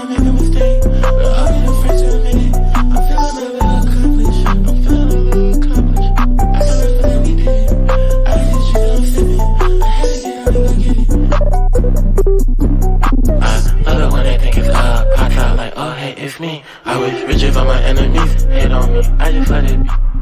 I make a mistake, but I'll be the first to admit it. I'm feeling a little accomplished, I'm feeling a little accomplished. I never felt like we did it, I just treat it, I'm sipping. I had to get out and go get it. I love it when they think it's pop out like, oh hey, it's me. I wish riches on my enemies hate on me, I just let it be.